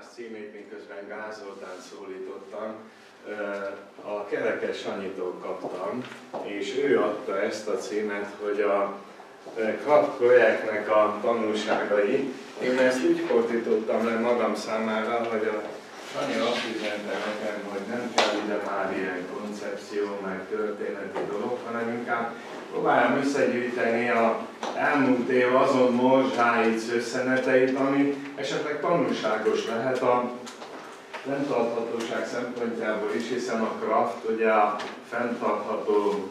előadás címét, miközben Gál Zoltánt szólítottam, a Kerekes Sanyitól kaptam, és ő adta ezt a címet, hogy a Kraft projektnek a tanulságai. Én ezt úgy fordítottam le magam számára, hogy a Sanyi azt üzente nekem, hogy nem kell ide már ilyen koncepció, meg történeti dolog, hanem inkább próbáljam összegyűjteni a elmúlt év azon morzsáit, szösszeneteit, ami esetleg tanulságos lehet a fenntarthatóság szempontjából is, hiszen a Kraft ugye a fenntartható,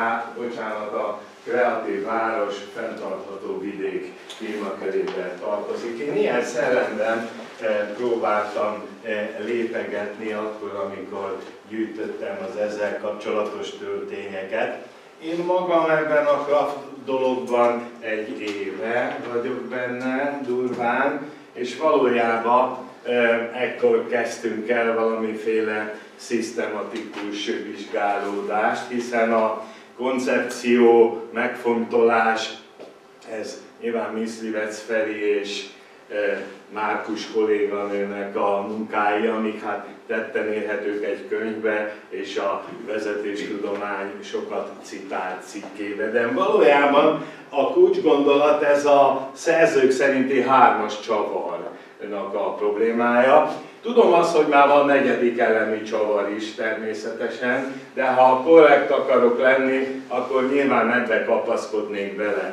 a kreatív város, fenntartható vidék témakörébe tartozik. Én ilyen szellemben próbáltam lépegetni akkor, amikor gyűjtöttem az ezzel kapcsolatos történeteket. Én magam ebben a Kraft dologban egy éve vagyok benne, durván, és valójában ekkor kezdtünk el valamiféle szisztematikus vizsgálódást, hiszen a koncepció, megfontolás, ez nyilván Myslivec Feri és Márkus kolléganőnek a munkái, amik hát tetten érhetők egy könyvbe, és a vezetéstudomány sokat citált cikkébe. De valójában a kulcsgondolat ez a szerzők szerinti hármas csavarnak a problémája. Tudom azt, hogy már van negyedik elemi csavar is természetesen, de ha korrekt akarok lenni, akkor nyilván ebbe kapaszkodnék bele.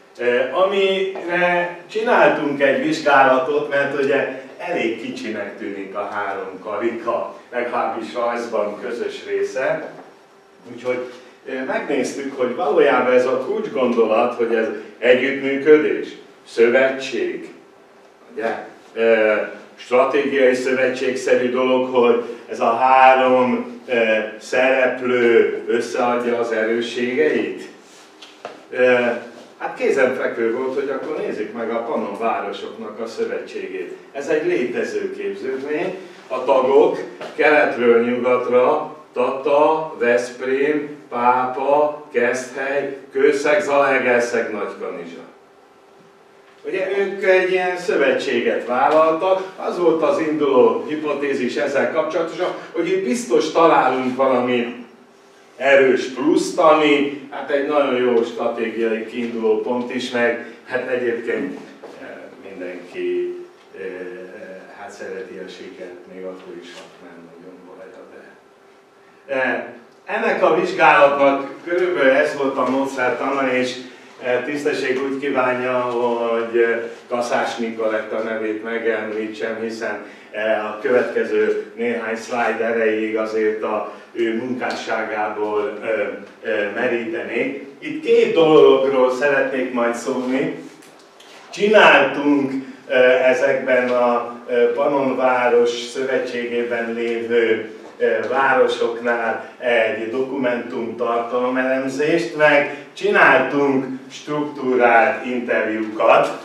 Amire csináltunk egy vizsgálatot, mert ugye elég kicsinek tűnik a három karika, legalábbis rajzban közös része. Úgyhogy megnéztük, hogy valójában ez a kulcsgondolat, hogy ez együttműködés, szövetség, ugye? Stratégiai szövetségszerű dolog, hogy ez a három szereplő összeadja az erősségeit. Hát kézenfekvő volt, hogy akkor nézzük meg a Pannon városoknak a szövetségét. Ez egy létező képződmény. A tagok keletről nyugatra Tata, Veszprém, Pápa, Keszthely, Kőszeg, Zalaegerszeg, Nagykanizsa. Ugye ők egy ilyen szövetséget vállaltak, az volt az induló hipotézis ezzel kapcsolatosan, hogy itt biztos találunk valami erős pluszt, ami hát egy nagyon jó stratégiai kiinduló pont is, meg hát egyébként mindenki hát szereti a sikert, még akkor is, ha nem nagyon volna, de ennek a vizsgálatnak körülbelül ez volt a módszertana, és tisztesség úgy kívánja, hogy Kaszás Nikoletta nevét megemlítsem, hiszen a következő néhány szlájd erejéig azért a ő munkásságából merítenék. Itt két dologról szeretnék majd szólni. Csináltunk ezekben a Pannonváros szövetségében lévő városoknál egy dokumentum tartalomelemzést, meg csináltunk struktúrált interjúkat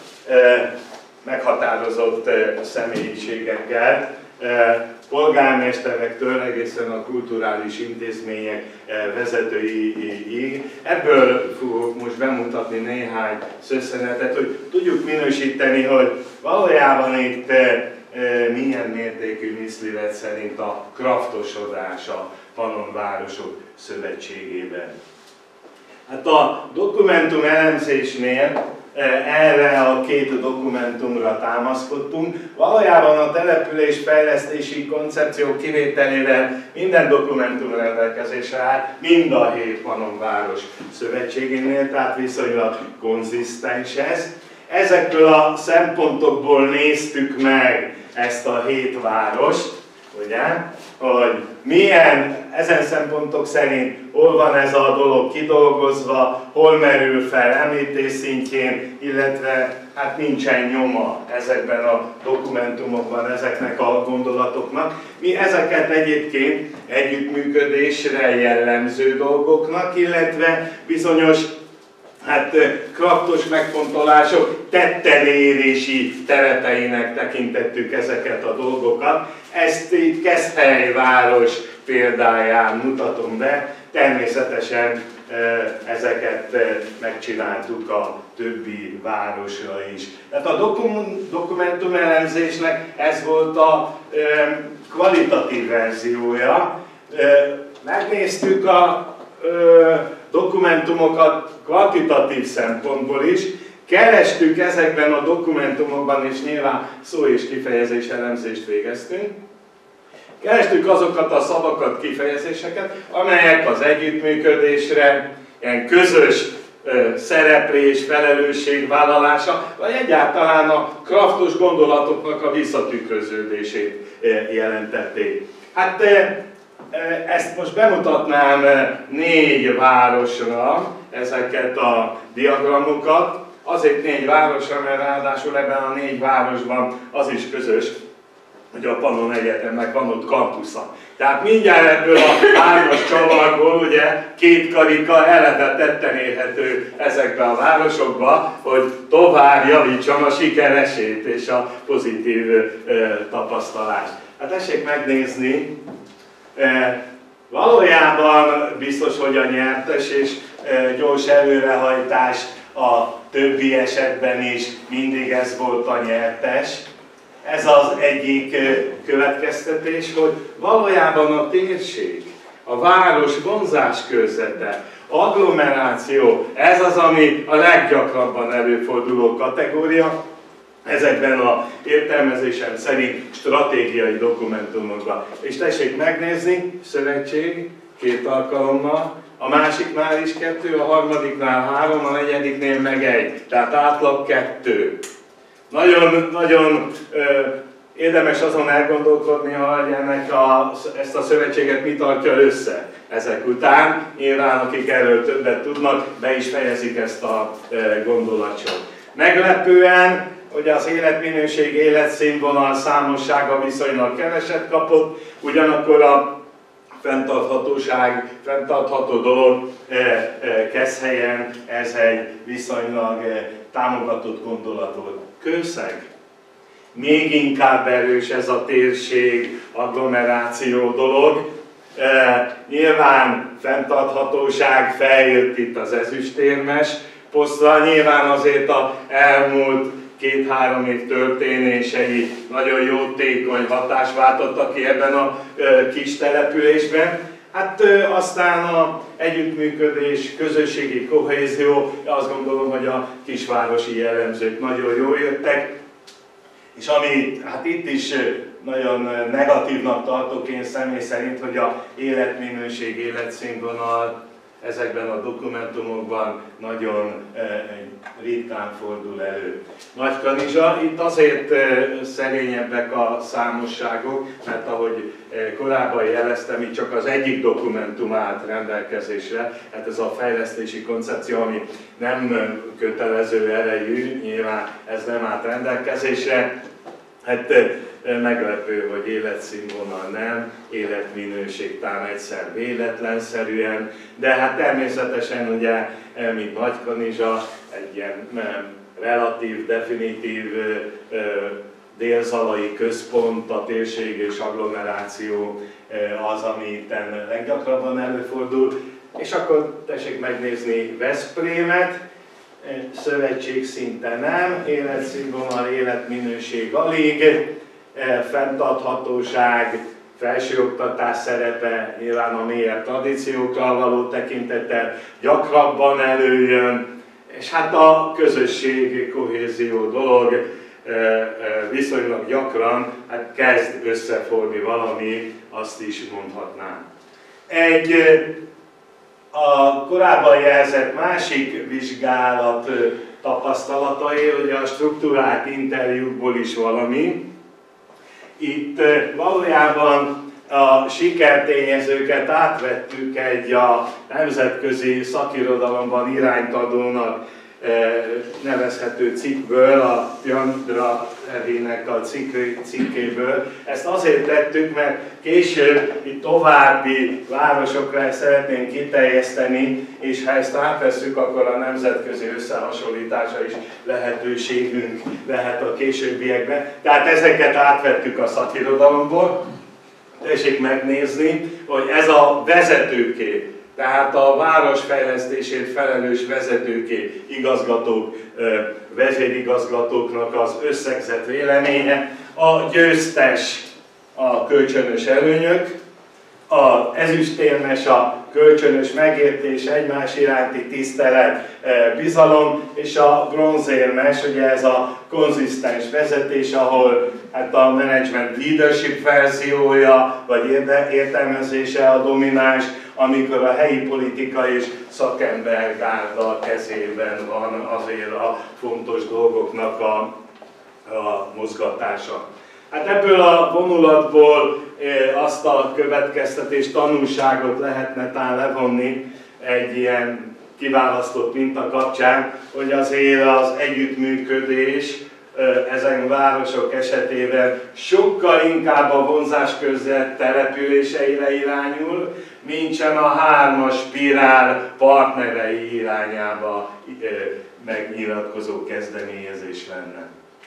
meghatározott személyiségekkel, polgármesterektől egészen a kulturális intézmények vezetőiig. Ebből fogok most bemutatni néhány szösszenetet, hogy tudjuk minősíteni, hogy valójában itt milyen mértékű Myslivec szerint a kraftosodás a Pannonvárosok Szövetségében. Hát a dokumentum elemzésnél erre a két dokumentumra támaszkodtunk. Valójában a településfejlesztési koncepció kivételével minden dokumentum rendelkezésre áll, mind a 7 Pannonváros Szövetségénél, tehát viszonylag konzisztens ez. Ezekből a szempontokból néztük meg ezt a 7 várost, ugye, hogy milyen ezen szempontok szerint hol van ez a dolog kidolgozva, hol merül fel említés szintjén, illetve hát nincsen nyoma ezekben a dokumentumokban ezeknek a gondolatoknak. Mi ezeket egyébként együttműködésre jellemző dolgoknak, illetve bizonyos kraftos megfontolások tettelérési terepeinek tekintettük ezeket a dolgokat. Ezt itt Keszthely város példáján mutatom be. Természetesen ezeket megcsináltuk a többi városra is. Tehát a dokumentumelemzésnek ez volt a kvalitatív verziója. Megnéztük a dokumentumokat kvantitatív szempontból is, kerestük ezekben a dokumentumokban, és nyilván szó- és kifejezés elemzést végeztünk. Kerestük azokat a szavakat, kifejezéseket, amelyek az együttműködésre, ilyen közös szereplés, felelősségvállalása, vagy egyáltalán a kraftos gondolatoknak a visszatükröződését jelentették. Hát ezt most bemutatnám 4 városra, ezeket a diagramokat. Azért 4 városra, mert ráadásul ebben a 4 városban az is közös, hogy a Pannon Egyetemnek van ott kampusza. Tehát mindjárt ebből a 3-as csavarból ugye 2 karika eleve tetten érhető ezekbe a városokba, hogy tovább javítsam a sikeresét és a pozitív tapasztalást. Hát tessék megnézni, valójában biztos, hogy a nyertes és gyors előrehajtás a többi esetben is mindig ez volt a nyertes. Ez az egyik következtetés, hogy valójában a térség, a város vonzáskörzete, agglomeráció, ez az, ami a leggyakrabban előforduló kategória ezekben az értelmezésem szerint stratégiai dokumentumokban. És tessék megnézni, szövetség 2 alkalommal, a másiknál is 2, a harmadiknál 3, a negyediknél meg 1, tehát átlag 2. Nagyon érdemes azon elgondolkodni, hogy ezt a szövetséget mi tartja össze ezek után. Nyilván, akik erről többet tudnak, be is fejezik ezt a gondolatot. Meglepően, hogy az életminőség, életszínvonal számossága viszonylag keveset kapott, ugyanakkor a fenntarthatóság, fenntartható dolog Keszthelyen, ez egy viszonylag támogatott gondolat volt. Kőszeg. Még inkább erős ez a térség, agglomeráció dolog. Nyilván fenntarthatóság feljött itt az ezüstérmes posztra, nyilván azért az elmúlt 2-3 év történései nagyon jótékony hatást váltottak ki ebben a kis településben. Hát aztán az együttműködés, közösségi kohézió, azt gondolom, hogy a kisvárosi jellemzők nagyon jól jöttek. És ami hát itt is nagyon negatívnak tartok én személy szerint, hogy az életminőség, életszínvonal ezekben a dokumentumokban nagyon ritkán fordul elő. Nagykanizsa, itt azért szerényebbek a számosságok, mert ahogy korábban jeleztem, itt csak az egyik dokumentum állt rendelkezésre, hát ez a fejlesztési koncepció, ami nem kötelező erejű, nyilván ez nem állt rendelkezésre. Hát meglepő, hogy életszínvonal nem, életminőség talán egyszer véletlenszerűen, de hát természetesen ugye, mint Nagykanizsa, egy ilyen relatív, definitív délzalai központ, a térség és agglomeráció az, ami itt leggyakrabban előfordul. És akkor tessék megnézni Veszprémet, szövetség szinte nem, életszínvonal, életminőség alig, fenntarthatóság, felsőoktatás szerepe, nyilván a mélyebb tradíciókra való tekintettel gyakrabban előjön, és hát a közösség, kohézió dolog viszonylag gyakran hát kezd összefogni valami, azt is mondhatnám. A korábban jelzett másik vizsgálat tapasztalatai, ugye a struktúrált interjúkból is valami. Itt valójában a sikertényezőket átvettük egy a nemzetközi szakirodalomban iránytadónak nevezhető cikkből, a Tjandra Evének a cikkéből. Ezt azért tettük, mert később itt további városokra ezt szeretnénk kiterjeszteni, és ha ezt átvesszük, akkor a nemzetközi összehasonlítása is lehetőségünk lehet a későbbiekben. Tehát ezeket átvettük a szakirodalomból. Tessék megnézni, hogy ez a vezetőkép. tehát a városfejlesztésért felelős vezetőké, igazgatók, vezérigazgatóknak az összegzett véleménye, a győztes a kölcsönös előnyök, az ezüstérmes a kölcsönös megértés, egymás iránti tisztelet, bizalom, és a bronzérmes, ugye ez a konzisztens vezetés, ahol hát a management leadership verziója, vagy értelmezése a domináns, amikor a helyi politika és szakembergárda kezében van azért a fontos dolgoknak a mozgatása. Hát ebből a vonulatból azt a következtetés, tanulságot lehetne talán levonni egy ilyen kiválasztott minta kapcsán, hogy azért az együttműködés ezen városok esetében sokkal inkább a vonzáskörzet településeire irányul, mintsem a hármas spirál partnerei irányába megnyilatkozó kezdeményezés lenne.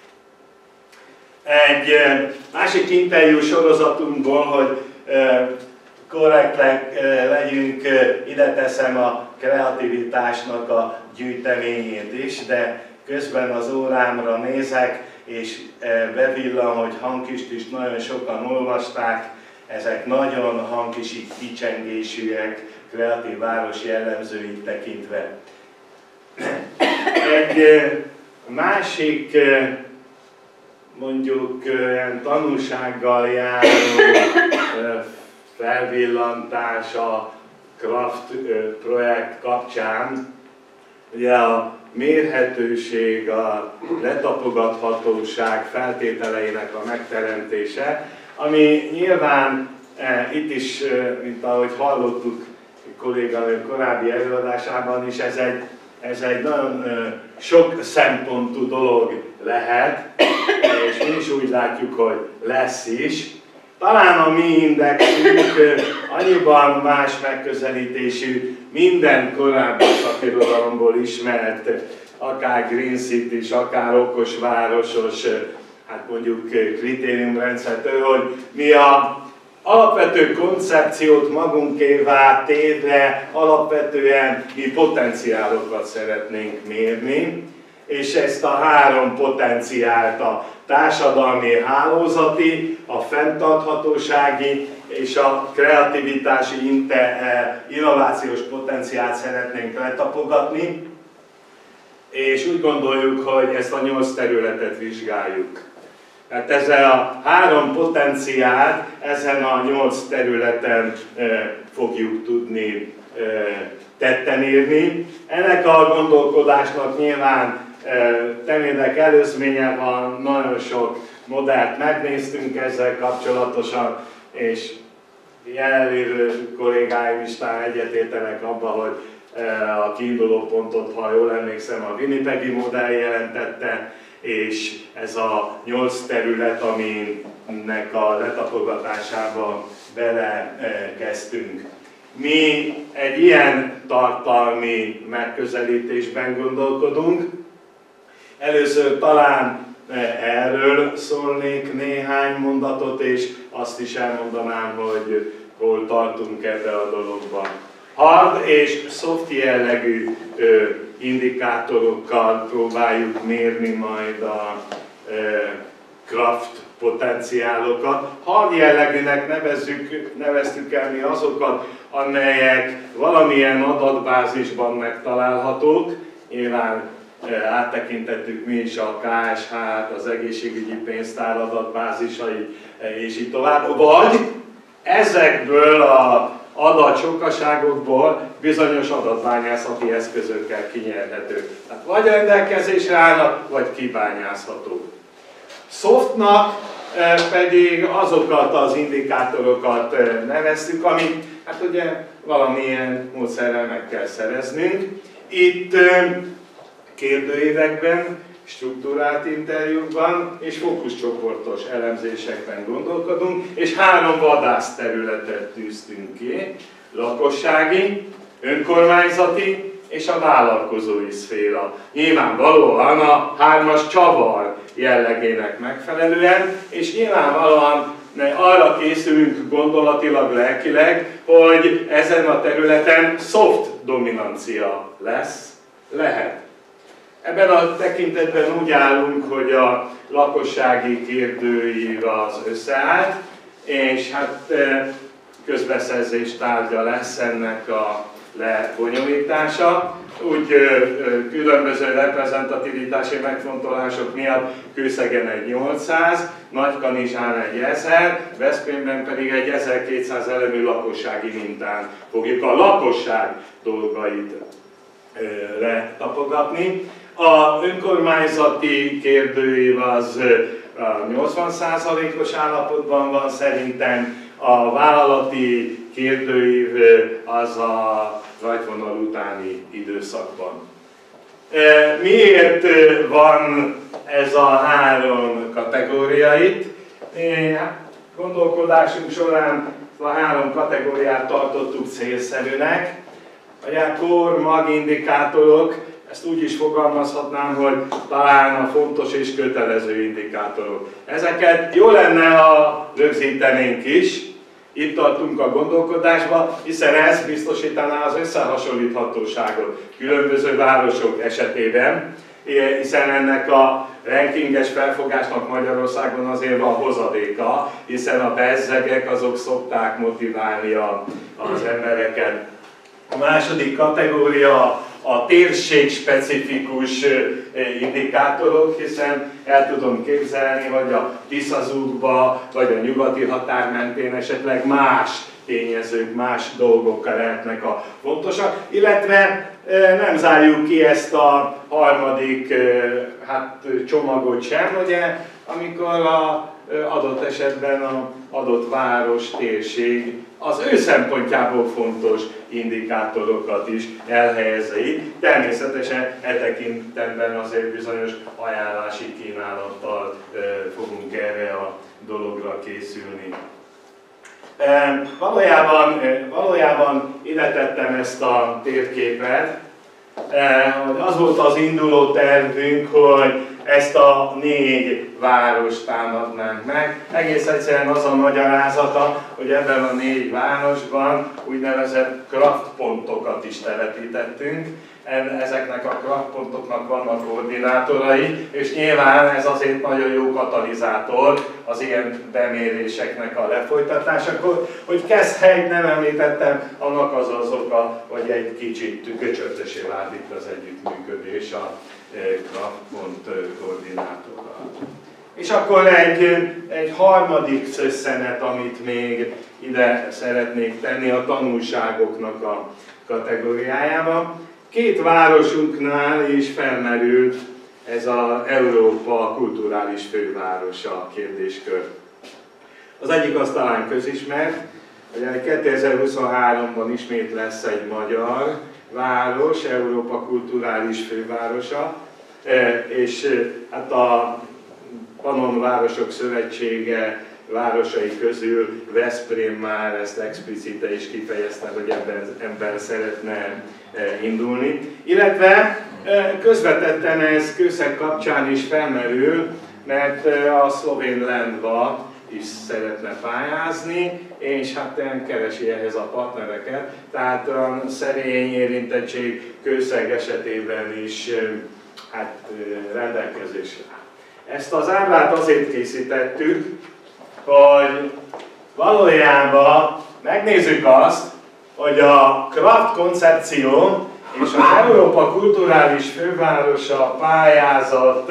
Egy másik interjú sorozatunkból, hogy korrektek legyünk, ide teszem a kreativitásnak a gyűjteményét is, de közben az órámra nézek, és bevillan, hogy hangkist is nagyon sokan olvasták, ezek nagyon hangkisi kicsengésűek, kreatív város jellemzőit tekintve. Egy másik mondjuk ilyen tanulsággal járó felvillantás a Kraft projekt kapcsán, ugye a mérhetőség, a letapogathatóság feltételeinek a megteremtése, ami nyilván itt is, mint ahogy hallottuk kolléganő korábbi előadásában is, ez egy nagyon sok szempontú dolog lehet, és mi is úgy látjuk, hogy lesz is. Talán a mi indexünk annyiban más megközelítésű, minden korábbi szakirodalomból ismert, akár Green City-s, akár okosvárosos, hát mondjuk kritériumrendszertől, hogy mi a alapvető koncepciót magunkévá téve alapvetően mi potenciálokat szeretnénk mérni, és ezt a három potenciált, a társadalmi hálózati, a fenntarthatósági és a kreativitási innovációs potenciált szeretnénk letapogatni, és úgy gondoljuk, hogy ezt a 8 területet vizsgáljuk. Tehát ezzel a három potenciált ezen a 8 területen fogjuk tudni tetten érni. Ennek a gondolkodásnak nyilván természek előzménye van, nagyon sok modellt megnéztünk ezzel kapcsolatosan, és jelenlévő kollégáim is talán egyetértenek abban, hogy a kiinduló pontot, ha jól emlékszem, a Winnipegi modell jelentette, és ez a 8 terület, aminek a letapogatásába belekezdtünk. Mi egy ilyen tartalmi megközelítésben gondolkodunk. Először talán erről szólnék néhány mondatot, és azt is elmondanám, hogy hol tartunk ebbe a dologban. Hard és soft jellegű indikátorokkal próbáljuk mérni majd a Kraft potenciálokat. Hard jellegűnek neveztük el mi azokat, amelyek valamilyen adatbázisban megtalálhatók. Nyilván áttekintettük mi is a KSH-t, az egészségügyi pénztár adatbázisait, és így tovább. Vagy ezekből az adatsokaságokból bizonyos adatbányászati eszközökkel kinyerhetők. Tehát vagy rendelkezésre állnak, vagy kibányászhatók. Softnak pedig azokat az indikátorokat neveztük, amit hát ugye valamilyen módszerrel meg kell szereznünk. Itt kérdőívekben, struktúrált interjúkban és fókuszcsoportos elemzésekben gondolkodunk, és 3 vadászterületet tűztünk ki: lakossági, önkormányzati és a vállalkozói szféra. Nyilvánvalóan a 3-as csavar jellegének megfelelően, és nyilvánvalóan arra készülünk gondolatilag, lelkileg, hogy ezen a területen soft dominancia lehet. Ebben a tekintetben úgy állunk, hogy a lakossági kérdőív az összeállt, és hát közbeszerzés tárgya lesz ennek a lebonyolítása. Úgy különböző reprezentativitási megfontolások miatt Kőszegen egy 800, Nagykanizsán egy 1000, Veszprémben pedig egy 1200 elemű lakossági mintán fogjuk a lakosság dolgait letapogatni. A önkormányzati kérdőív az 80%-os állapotban van szerintem, a vállalati kérdőív az a rajtvonal utáni időszakban. Miért van ez a három kategória itt? Gondolkodásunk során a három kategóriát tartottuk célszerűnek. A kor, magindikátorok, ezt úgy is fogalmazhatnám, hogy talán a fontos és kötelező indikátorok. Ezeket jó lenne, ha rögzítenénk is. Itt tartunk a gondolkodásba, hiszen ez biztosítaná az összehasonlíthatóságot különböző városok esetében, hiszen ennek a rankinges felfogásnak Magyarországon azért van hozadéka, hiszen a bezzegek azok szokták motiválni az embereket. A második kategória a térség-specifikus indikátorok, hiszen el tudom képzelni, hogy a Tiszazúgba vagy a nyugati határ mentén esetleg más tényezők, más dolgok lehetnek a fontosak, illetve nem zárjuk ki ezt a harmadik csomagot sem, ugye, amikor adott esetben az adott város, térség az ő szempontjából fontos indikátorokat is elhelyezi. Természetesen e tekintetben azért bizonyos ajánlási kínálattal fogunk erre a dologra készülni. Valójában ide tettem ezt a térképet. Az volt az induló tervünk, hogy ezt a 4 várost támadnánk meg. Egész egyszerűen az a magyarázata, hogy ebben a 4 városban úgynevezett kraftpontokat is telepítettünk. Ezeknek a kraftpontoknak vannak koordinátorai, és nyilván ez azért nagyon jó katalizátor az ilyen beméréseknek a lefolytatásakor. Hogy Keszthelyt nem említettem, annak az oka, hogy egy kicsit göcsörtösé vált itt az együttműködés a kraftpont koordinátorral. És akkor egy harmadik szösszenet, amit még ide szeretnék tenni a tanulságoknak a kategóriájába. 2 városunknál is felmerült ez az Európa kulturális fővárosa kérdéskör. Az egyik az talán közismert, hogy 2023-ban ismét lesz egy magyar város, Európa kulturális fővárosa, és hát a Pannon Városok Szövetsége városai közül Veszprém már ezt explicite is kifejezte, hogy ebben szeretne indulni. Illetve közvetetten ez Kőszeg kapcsán is felmerül, mert a szlovén Lendva is szeretne pályázni, és hát keresi ehhez a partnereket, tehát a szerény érintettség Kőszeg esetében is rendelkezésre áll. Ezt az ábrát azért készítettük, hogy valójában megnézzük azt, hogy a Kraft koncepció és az Európa kulturális fővárosa pályázat,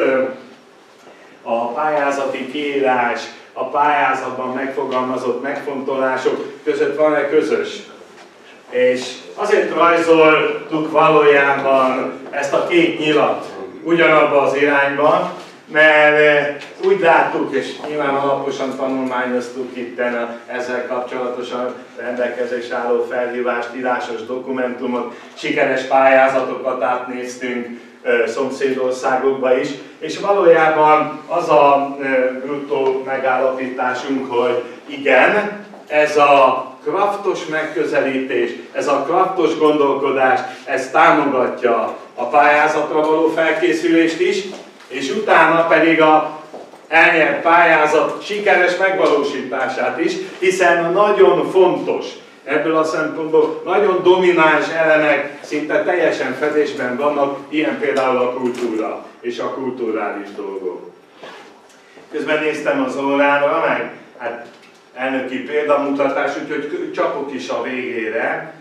a pályázati kiírás, a pályázatban megfogalmazott megfontolások között van-e közös. És azért rajzoltuk valójában ezt a 2 nyilat ugyanabba az irányba, mert úgy láttuk, és nyilván alaposan tanulmányoztuk itt ezzel kapcsolatosan rendelkezésre álló felhívást, írásos dokumentumot, sikeres pályázatokat átnéztünk szomszédországokba is, és valójában az a bruttó megállapításunk, hogy igen, ez a kraftos megközelítés, ez a kraftos gondolkodás, ez támogatja a pályázatra való felkészülést is, és utána pedig a elnyert pályázat sikeres megvalósítását is, hiszen nagyon fontos, ebből a szempontból nagyon domináns elemek szinte teljesen fedésben vannak, ilyen például a kultúra és a kulturális dolgok. Közben néztem az órára, meg hát elnöki példamutatás, úgyhogy csapok is a végére.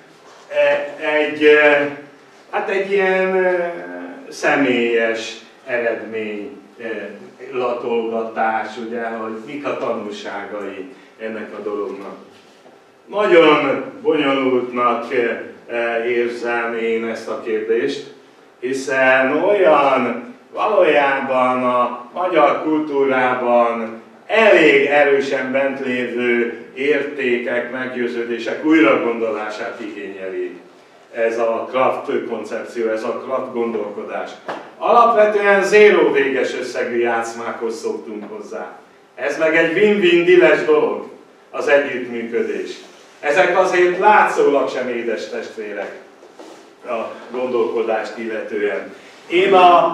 Egy ilyen személyes eredmény latolgatás, ugye, hogy mik a tanulságai ennek a dolognak. Nagyon bonyolultnak érzem én ezt a kérdést, hiszen olyan valójában a magyar kultúrában elég erősen bent lévő értékek, meggyőződések újragondolását igényeli ez a Kraft koncepció, ez a Kraft gondolkodás. Alapvetően zéró véges összegű játszmákhoz szoktunk hozzá. Ez meg egy win-win deal-es dolog, az együttműködés. Ezek azért látszólag sem édes testvérek a gondolkodást illetően. Én a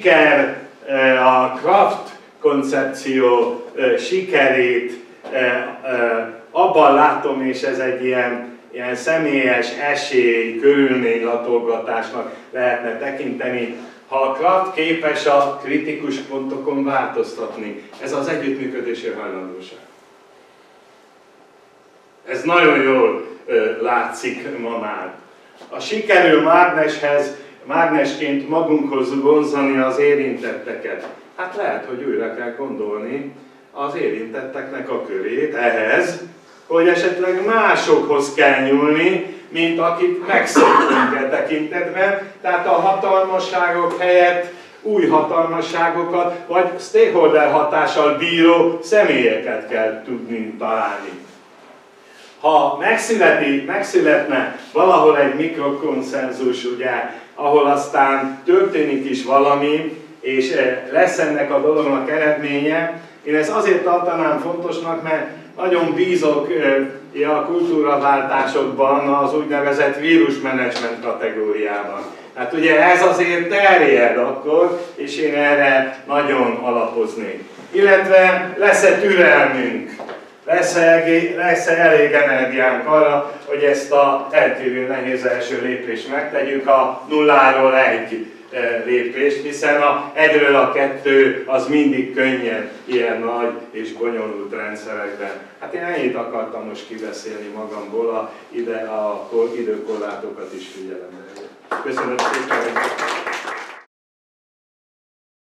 Kraft koncepció sikerét abban látom, és ez egy ilyen személyes esély, körülménylatolgatásnak lehetne tekinteni, ha a Kraft képes a kritikus pontokon változtatni. Ez az együttműködési hajlandóság. Ez nagyon jól látszik ma már. A sikerül mágnesként magunkhoz vonzani az érintetteket. Hát lehet, hogy újra kell gondolni az érintetteknek a körét ehhez, hogy esetleg másokhoz kell nyúlni, mint akit megszoktunk e tekintetben, tehát a hatalmasságok helyett új hatalmasságokat, vagy stakeholder hatással bíró személyeket kell tudni találni. Ha megszületne valahol egy mikrokonszenzus, ugye, ahol aztán történik is valami, és lesz ennek a dolognak eredménye, én ezt azért tartanám fontosnak, mert nagyon bízok a kultúraváltásokban az úgynevezett vírusmenedzsment kategóriában. Hát ugye ez azért terjed akkor, és én erre nagyon alapoznék. Illetve lesz-e türelmünk, lesz-e elég energiánk arra, hogy ezt a rendkívül nehéz első lépést megtegyük, a 0-ról 1 lépést, hiszen a 1-ről a 2 az mindig könnyed ilyen nagy és bonyolult rendszerekben. Hát én ennyit akartam most kibeszélni magamból, a időkorlátokat is figyelembe. Köszönöm szépen!